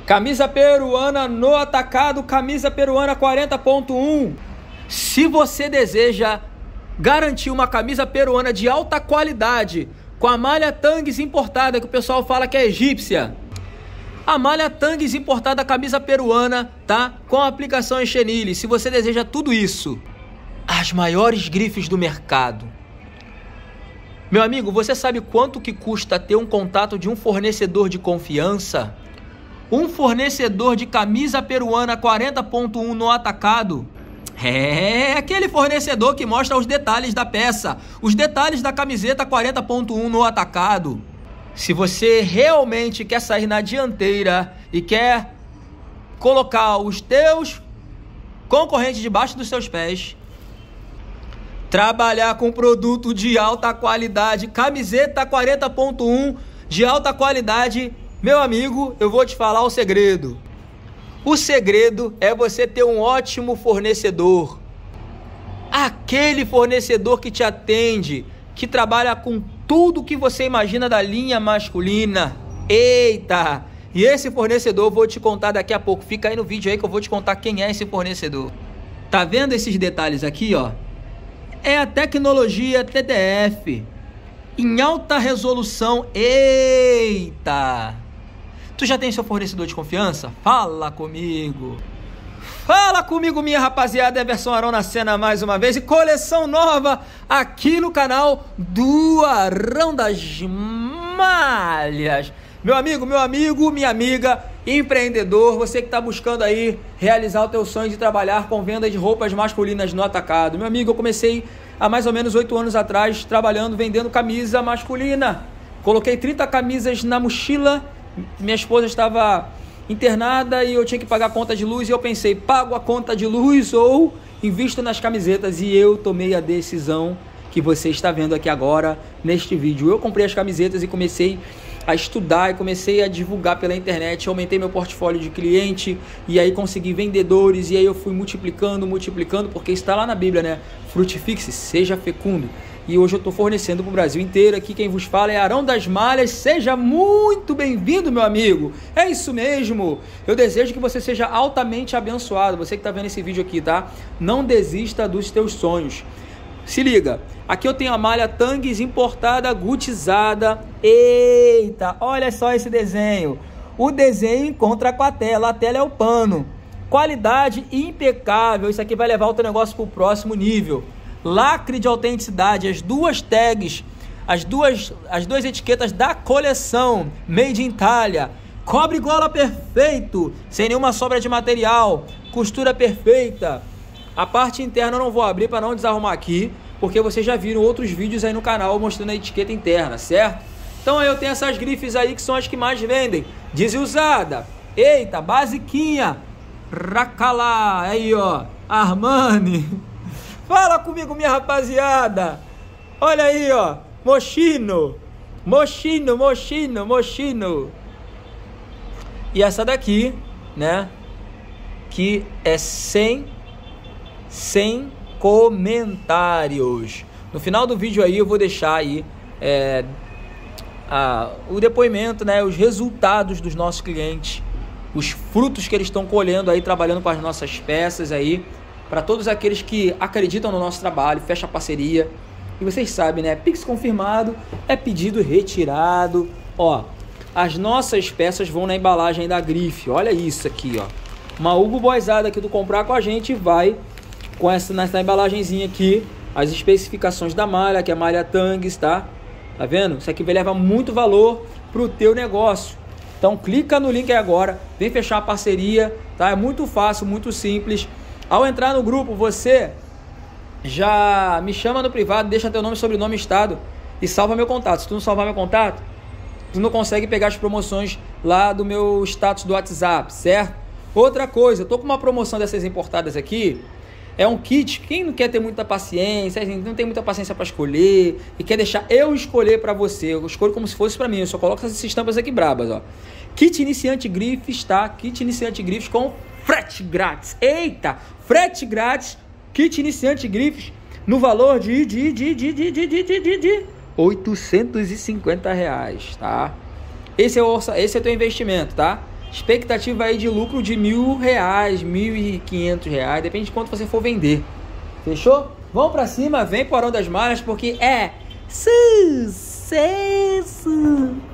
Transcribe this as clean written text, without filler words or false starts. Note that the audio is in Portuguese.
Camisa peruana no atacado, camisa peruana 40.1. Se você deseja garantir uma camisa peruana de alta qualidade, com a malha Tangues importada, que o pessoal fala que é egípcia, a malha Tangues importada, camisa peruana, tá? Com a aplicação em chenille. Se você deseja tudo isso, as maiores grifes do mercado. Meu amigo, você sabe quanto que custa ter um contato de um fornecedor de confiança? Um fornecedor de camisa peruana 40.1 no atacado. É aquele fornecedor que mostra os detalhes da peça, os detalhes da camiseta 40.1 no atacado. Se você realmente quer sair na dianteira e quer colocar os teus concorrentes debaixo dos seus pés, trabalhar com produto de alta qualidade, camiseta 40.1 de alta qualidade, meu amigo, eu vou te falar o segredo. O segredo é você ter um ótimo fornecedor. Aquele fornecedor que te atende, que trabalha com tudo que você imagina da linha masculina. Eita! E esse fornecedor eu vou te contar daqui a pouco. Fica aí no vídeo aí que eu vou te contar quem é esse fornecedor. Tá vendo esses detalhes aqui, ó? É a tecnologia TTF em alta resolução. Eita! Tu já tem seu fornecedor de confiança? Fala comigo! Fala comigo, minha rapaziada! Everson Arão na cena mais uma vez. E coleção nova aqui no canal do Arão das Malhas. Meu amigo, minha amiga, empreendedor, você que está buscando aí realizar o teu sonho de trabalhar com venda de roupas masculinas no atacado. Meu amigo, eu comecei há mais ou menos 8 anos atrás trabalhando, vendendo camisa masculina. Coloquei 30 camisas na mochila. Minha esposa estava internada e eu tinha que pagar a conta de luz. E eu pensei, pago a conta de luz ou invisto nas camisetas? E eu tomei a decisão que você está vendo aqui agora neste vídeo. Eu comprei as camisetas e comecei a estudar e comecei a divulgar pela internet, aumentei meu portfólio de cliente e aí consegui vendedores e aí eu fui multiplicando, porque está lá na Bíblia, né? Frutifique-se, seja fecundo. E hoje eu estou fornecendo para o Brasil inteiro. Aqui quem vos fala é Arão das Malhas. Seja muito bem-vindo, meu amigo. É isso mesmo. Eu desejo que você seja altamente abençoado. Você que está vendo esse vídeo aqui, tá? Não desista dos teus sonhos. Se liga, aqui eu tenho a malha Tangues importada, gutizada. Eita, olha só esse desenho. O desenho encontra com a tela é o pano. Qualidade impecável, isso aqui vai levar o teu negócio para o próximo nível. Lacre de autenticidade, as duas tags, as duas etiquetas da coleção, Made in Itália. Cobre gola perfeito, sem nenhuma sobra de material, costura perfeita. A parte interna eu não vou abrir para não desarrumar aqui, porque vocês já viram outros vídeos aí no canal mostrando a etiqueta interna, certo? Então aí eu tenho essas grifes aí que são as que mais vendem. Desusada, eita, basiquinha, Racalá, aí ó, Armani. Fala comigo, minha rapaziada. Olha aí, ó, Moschino. E essa daqui, né, que é sem comentários. No final do vídeo aí eu vou deixar aí o depoimento, né, os resultados dos nossos clientes, os frutos que eles estão colhendo aí, trabalhando com as nossas peças aí, para todos aqueles que acreditam no nosso trabalho, fecha a parceria. E vocês sabem, né, Pix confirmado é pedido retirado. Ó, as nossas peças vão na embalagem da grife. Olha isso aqui, ó. Uma Hugo Boisada que tu comprar com a gente vai com nessa embalagenzinha aqui, as especificações da malha, que é a malha Tangues, tá? Tá vendo? Isso aqui vai levar muito valor pro teu negócio. Então clica no link aí agora, vem fechar a parceria, tá? É muito fácil, muito simples. Ao entrar no grupo, você já me chama no privado, deixa teu nome, sobrenome, estado e salva meu contato. Se tu não salvar meu contato, tu não consegue pegar as promoções lá do meu status do WhatsApp, certo? Outra coisa, eu tô com uma promoção dessas importadas aqui. É um kit, quem não quer ter muita paciência, não tem muita paciência para escolher e quer deixar eu escolher para você, eu escolho como se fosse para mim, eu só coloco essas estampas aqui brabas, ó. Kit iniciante grifes, tá? Kit iniciante grifes com frete grátis. Eita, frete grátis, kit iniciante grifes no valor de R$850, tá? Esse é o teu investimento, tá? Expectativa aí de lucro de R$1.000, R$1.500, depende de quanto você for vender. Fechou? Vamos pra cima, vem pro Arão das Malhas, porque é sucesso!